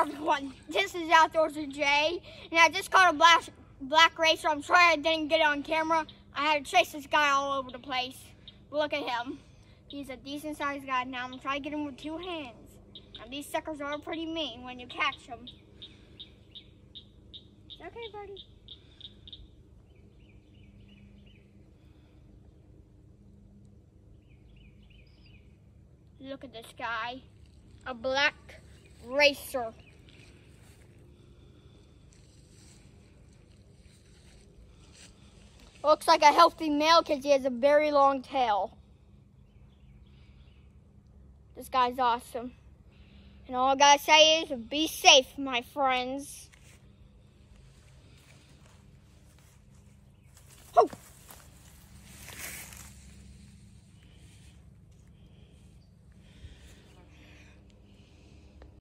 everyone, this is Outdoorsy Jay, and I just caught a black racer. I'm sorry I didn't get it on camera. I had to chase this guy all over the place. Look at him. He's a decent sized guy. Now I'm gonna try to get him with 2 hands. Now these suckers are pretty mean when you catch them. Okay, buddy. Look at this guy, a black racer. Looks like a healthy male because he has a very long tail. This guy's awesome. And all I gotta say is be safe, my friends.